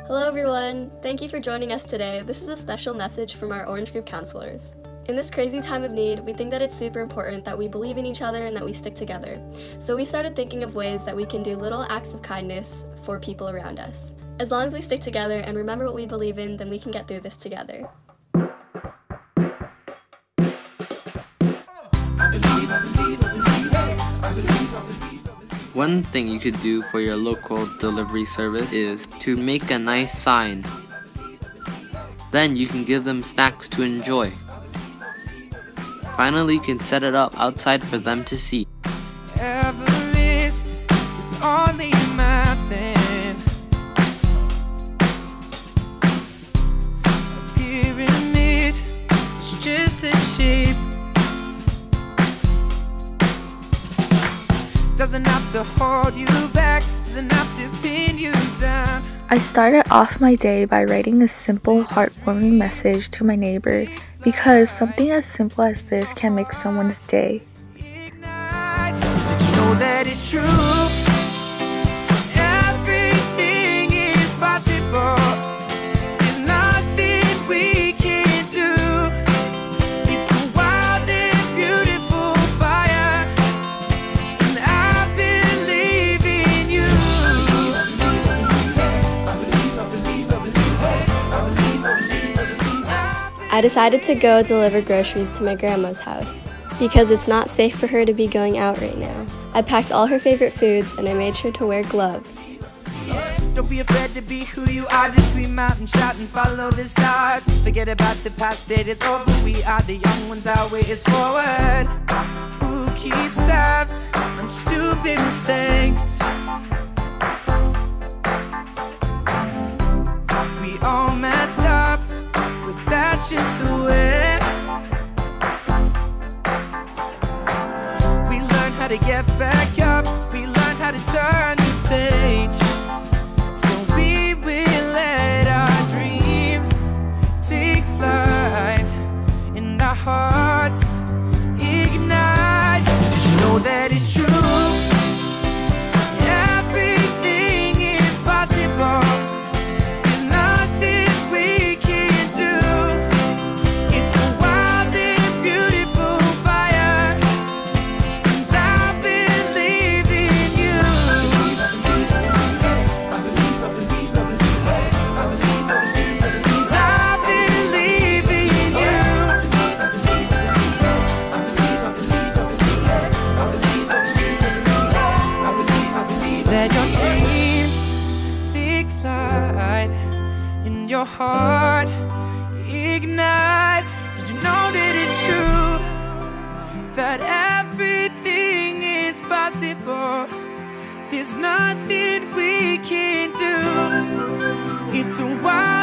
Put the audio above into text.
Hello everyone! Thank you for joining us today. This is a special message from our Orange Group counselors. In this crazy time of need, we think that it's super important that we believe in each other and that we stick together. So we started thinking of ways that we can do little acts of kindness for people around us. As long as we stick together and remember what we believe in, then we can get through this together. One thing you could do for your local delivery service is to make a nice sign. Then you can give them snacks to enjoy. Finally, you can set it up outside for them to see. Everest is only a mountain. A pyramid is just a shape. Doesn't have to hold you back, doesn't have to pin you down. I started off my day by writing a simple, heartwarming message to my neighbor because something as simple as this can make someone's day. Ignite. Did you know that it's true? Everything is possible. There's nothing we can't do. It's a wild and beautiful fire, and I believe in you. I decided to go deliver groceries to my grandma's house because it's not safe for her to be going out right now. I packed all her favorite foods and I made sure to wear gloves. Don't be afraid to be who you are. Just scream out and shout and follow the stars. Forget about the past, it's over. We are the young ones, our way is forward. Who keeps tabs on stupid mistakes? We all mess up, but that's just the way. We learn how to get back up. We learn how to turn the page. So we will let our dreams take flight, and our hearts ignite. Did you know that it's true? Everything is possible. There's nothing we can't do. It's a wild and beautiful fire, and I believe in you. And I believe in you. Let your dreams take flight, in your heart ignite. Did you know that it's true? That everything is possible. There's nothing we can't do. It's a wild